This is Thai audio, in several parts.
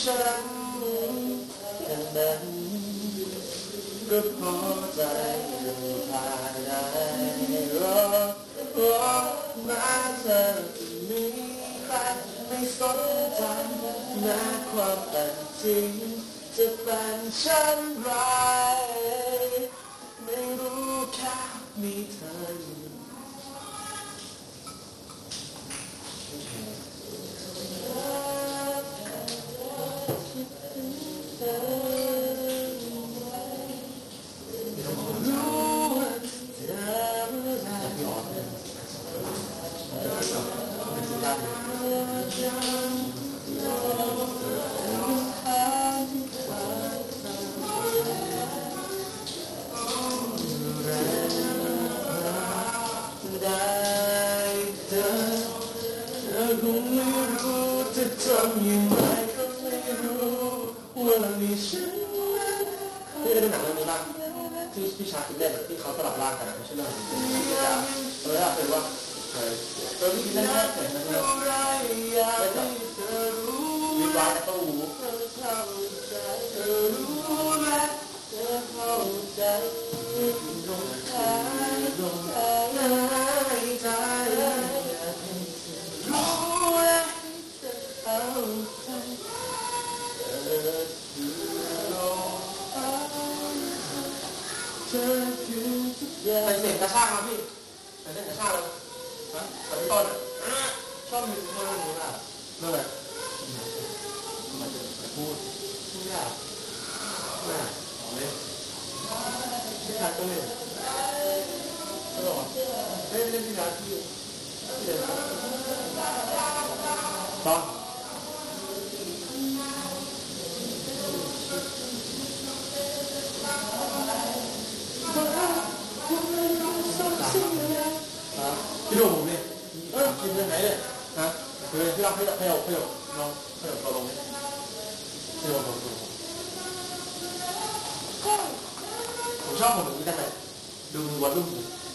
ฉันแค่นั้นก็พอใจอยู่ภายในแม้เธอจะมีใครไม่สนใจแม้ความเป็นจริงจะเป็นเช่นไรไม่รู้แค่มีเธออยู่คงไม่รู้จะทำยังไงก็ไม่รู้ว่ามีฉันนี่ได้ดูหนังเรื่องนี้บ้างที่พี่ชาคิดเล่นที่เขาสลับร่างกันไม่ใช่เรื่องนี้เป็นว่าพี่คิดเล่นเห็นไหมเนี่ยไม่แบบมีวายในตู้ไปเสียงกระชากมาพี่ไปเล่นกระชากเลยฮะกับพี่ต้นชอบมีเรื่องนี้ป่ะเรื่องอะไรมาจะพูดยากน่าเลยพี่ชายก็เล่นก็หรอเล่นที่ร้านที่เล่นต้องพี่ดูผมนี่กินยังไงเนี่ยฮะคือพี่ลองให้เอาลองให้เอาตัวลงนี่พี่ลองผมชอบผมแบบนี้ได้ไหมดูวันรุ่ง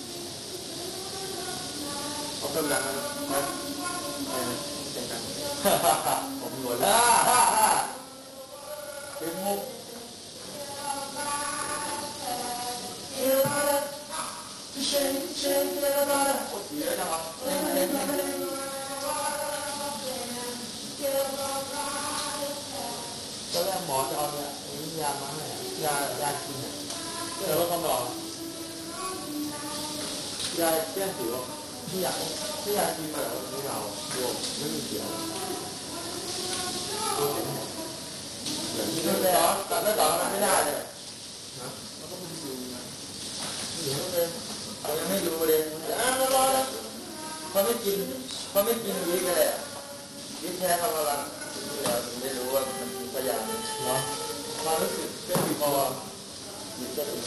เอาเติมดังนะเสียงดังผมรวยเป็นมุกเยอะนะครับตอนแรกหมอจะเอาเนี่ยยามาให้ยากินเนี่ยแต่ว่าเขาบอกยาแก้สิวที่ยากินมาแล้วไม่เอาบวมไม่มีเสียวอย่างนี้เลยเหรอตัดแล้วต่อไม่ได้เลยนะแล้วก็ไม่ดูนะเดี๋ยวเลยเรายังไม่ดูเลยรอแล้วเขาไม่กินวิกเลยวิกแค่ทำอะไรเราไม่รู้ว่ามันพยายามเนาะความรู้สึกแค่บีบคอบีบแค่บีบ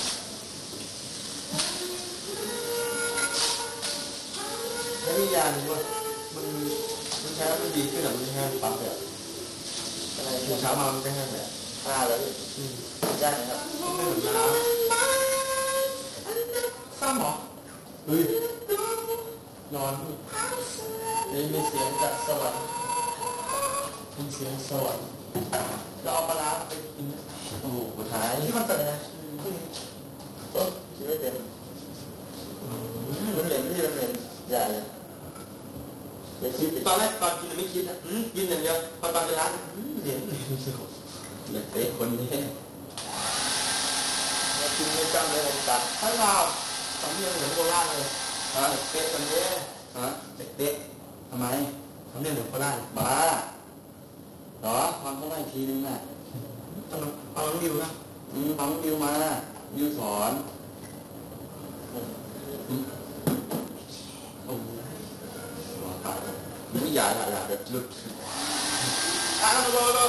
ใช้วิญญาณด้วยมันใช้มันดีขึ้นหรือมันแค่ปั๊มแบบอะไรเช้ามามันแค่แบบแล้วยากนะครับไม่เหมือนน้ำซ้ำหรอเฮ้ยนอนนี่มีเสียงจากสวรรค์มีเสียงสวรรค์เราเอาปลาไปกินโอ้โหสุดท้ายที่มันเปิดนะคิดไม่เต็มมันเหม็นที่มันเหม็นใหญ่เลยอย่าคิดตอนแรกตอนกินไม่คิดนะกินอย่างเดียวพอตอนไปร้านเหม็นอย่าเตะคนนี้เรากินไม่จำเลยผมตัดถ้าเราตอนนี้เหมือนโคราชเลยเตะคนนี้เตะทำไมทำเรื่องเหมือนโคราชบ้าหรอฟังเขาได้ทีนึงน่ะฟังดิวนะฟังดิวมาดิวสอนโอ้ตายไม่อยากแบบหลุดเรา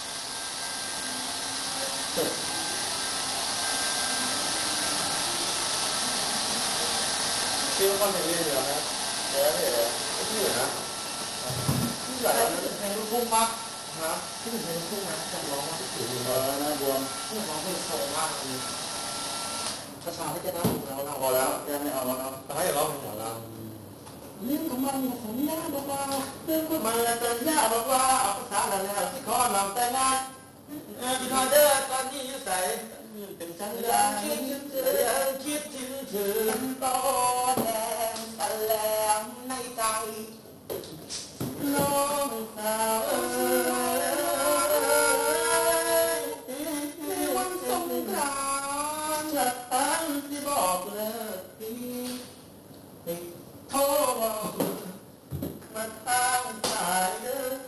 เชื่อว่าเป็นเรื่องเหรอนะเดี๋ยวที่เหรอนะที่ไหนเพลงลูกทุ่งปะฮะที่ถึงเพลงลูกทุ่งนะจะร้องว่าที่ถึงนะบวมที่ร้องเพลงโซมากเลยภาษาที่จะน่าดูเราพอแล้วยังไม่เอาแล้วแต่ให้ร้องเพลงหมอลำเรื่องของมันสัญญาบอกว่าเรื่องของมันสัญญาบอกว่าเอาภาษาแล้วที่ขอนำแต่งงานพี่น้อยเด้อตอนนี้อยู่ใส่เป็นฉันยังคิดถึงเธอยังคิดถึงเธอตอนแดงแสลงในใจน้องสาวในวันสงกรานต์ฉันที่บอกเลิกพี่โทรบอกมาตั้งสายเดิน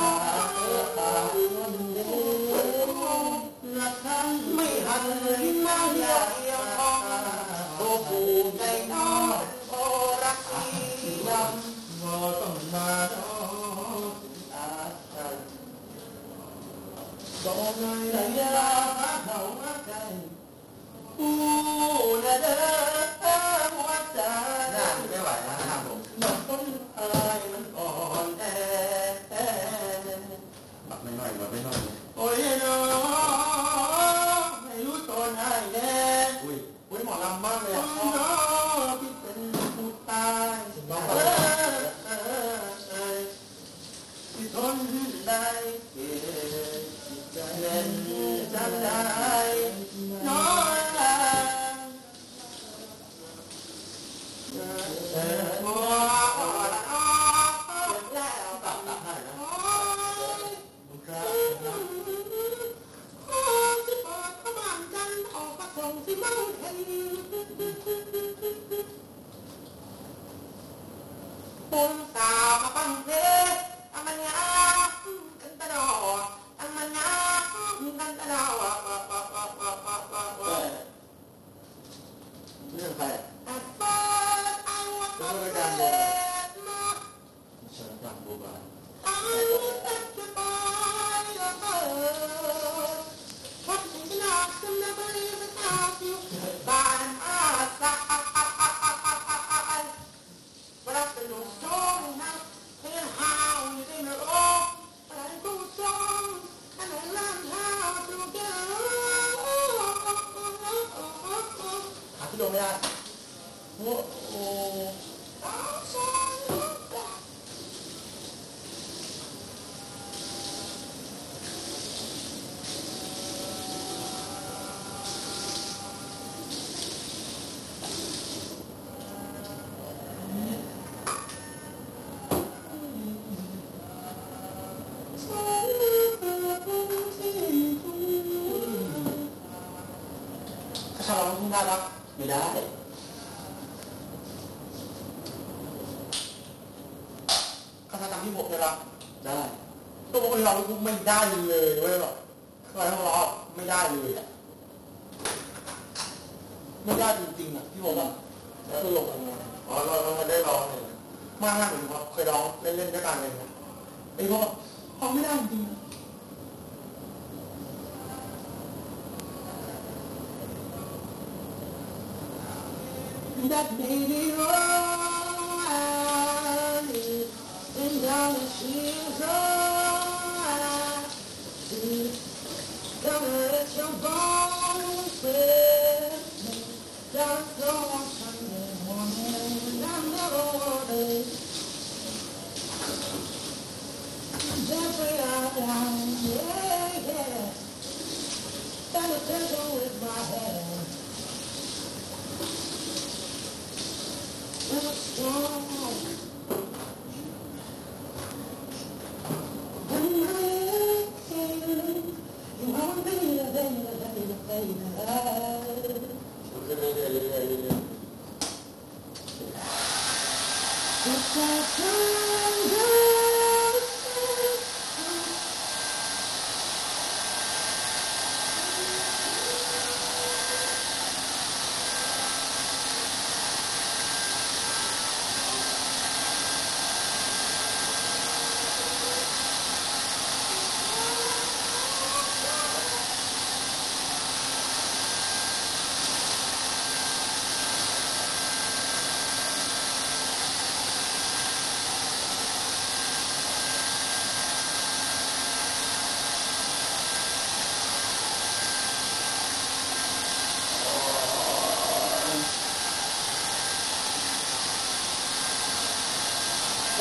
ไม่หันมาเดียวทองโอ้ผู้ใจน้องโอ้รักที่ยำบ่ต้องมาดอกอาศัยบอกหน่อยระยะมาเข้ามาใกล้ผู้น่ะเด้อหัวใจไม่ไหวแล้วนะครับผมมันต้นอะไรมันอ่อนแอบักไม่น้อยบักไม่น้อยโอ้ยน้องไม่รู้ตอนไหนแน่อุ้ยหมอลำมากเลยอ่ะน้องที่เป็นผู้ตายที่ทนได้เล่นจับได้น้องปุ่นสาวมาฟังเพลงอามันยากันตะดออามันยากันตะดอเรื่องใครไม่ได้เชิญจังบูบาลงไม่ได้โอ้โหถ้าเราไม่ได้รับไม่ได้คาถาตามที่ผมจะรับได้ตัวคนเราลูกไม่ได้เลยเว้ยหรอกใครของเราไม่ได้เลยอ่ะไม่ได้จริงๆอ่ะที่ผมอ่ะแล้วตลกอะไรอ๋อเราไม่ได้ร้องเลยมากเหมือนครับเคยร้องเล่นๆด้วยกันเลยนะไอ้พวกเขาไม่ได้จริงThat baby roll and down the she's gonna let your bones fit down slow on Sunday morning down the road just way out down yeah down the table with my head You want me to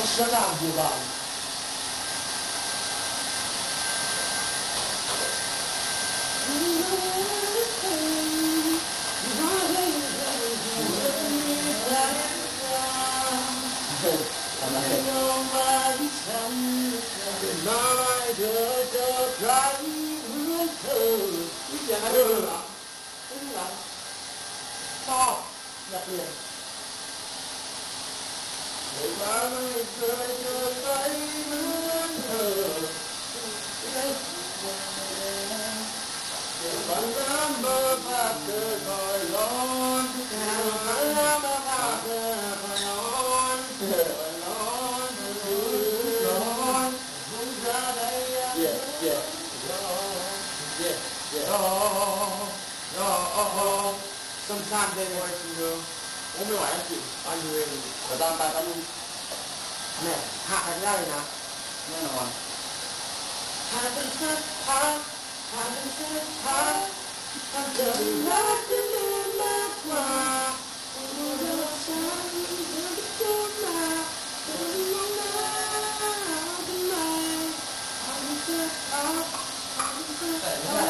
สนามกีฬาทำไมเธอจะใครเหมือนเธอนี่อย่างนั้นเลยเหรอไม่รู้เหรอชอบอยากเรียนไม่เคยเจอใครเหมือนเธอวันนั้นเมื่อภาพเธอคอยร้อนวันนั้นเมื่อภาพเธอคอยร้อนร้อนร้อนคุณจะได้ยังเย่เย่เย่เย่Sometimes they want to go โอ้ไม่ไหวจริงตอนอยู่เองแต่ตอนไปตอนนี้แม่หักกันได้เลยนะแน่นอนหักเป็นสักพักหักเป็นสักพักถ้าเธอรักจะเดินมากกว่าดูเธอฉันเธอจะมาเธอมองหน้าทำไมหักเป็นสักพักหักเป็นสักพัก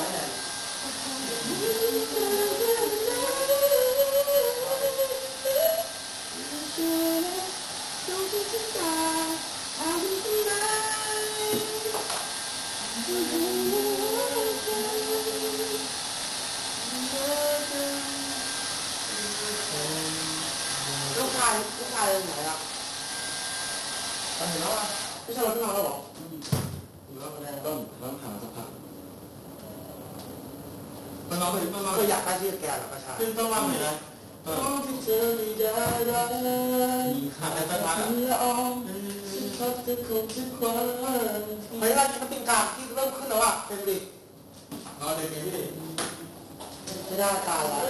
ลูกชายไหนอ่ะตอนเห็นแล้วอ่ะไม่ใช่รถที่มาแล้วหรอต้องหาสักพักมันน้องก็อยากได้ชื่อแกหรอประชาซึ่งต้องว่างเลยนะที่เธอไม่ได้รักขาดอะไรสักพักชอบเธอคงจะคว้าเฮ้ยเราจะเป็นการที่เริ่มขึ้นแล้วอ่ะเป็นดิเด็กพี่ไม่ได้ตาละ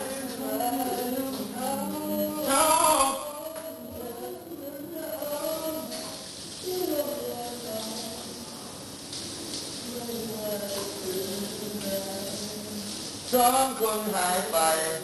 สองคนหายไป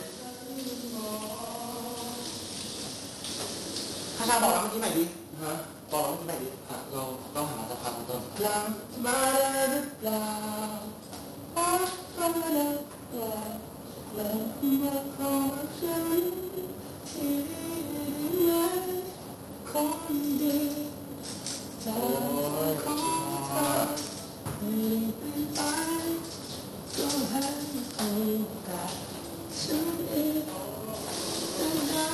ข้าชาบอกแล้วเมื่อกี้ใหม่ดิฮะบอกแล้วเมื่อกี้ใหม่ดิเราต้องหาสักพักต้นกลับมาหรือเปล่ามาแล้วแล้วมาขอฉันที่ไหนคนดีใจของเธอไม่ไปก็ให้โอกาสฉันเองจะได้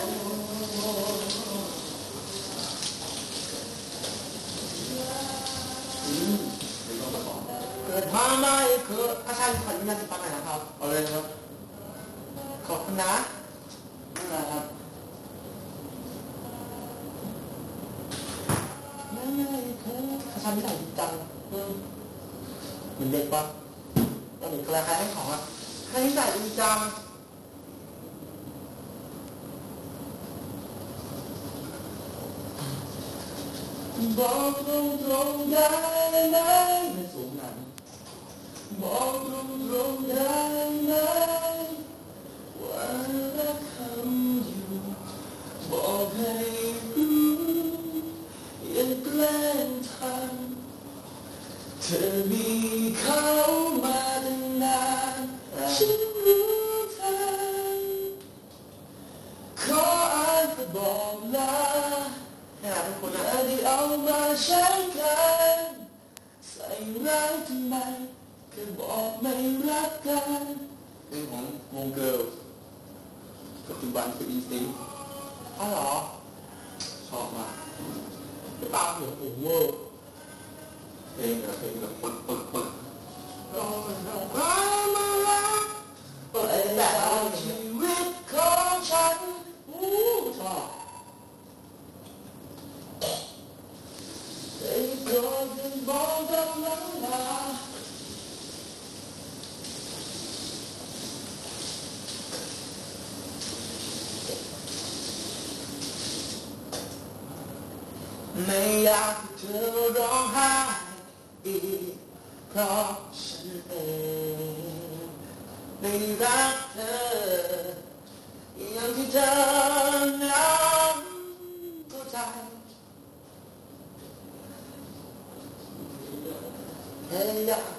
เกิดมาไม่คืออาจารย์ขออนุญาตฟังหน่อยนะครับเอาเลยครับขอบคุณนะนี่แหละครับไม่คืออาจารย์ไม่ใส่จริงจังเหมือนเด็กปะตอนนี้กระไรใครให้ของอ่ะใครที่ใส่จริงจังบอกตรงๆได้ไหมไม่สูงหนักบอกตรงๆได้ไหมว่ารักเขาอยู่บอกให้รู้อย่าแกล้งทำเธอมีเขามาตั้งนานฉันรู้ทันขออ่านก็บอกลาอย่าได้เอามาใช้กันใส่ร้ายทำไมแค่บอกไม่รักกันเพลงของวงเกิร์ลปัจจุบันคืออินสติ้งอ๋อเหรอชอบมากไปตามเหมือนผมเวอร์เพลงแบบปึกร้องมารักเปิดแบบชีวิตของฉันชอบไม่อยากให้เธอร้องไห้อีกเพราะฉันเองไม่รักเธออย่างที่เธอนั้นเข้าใจเฮ้ย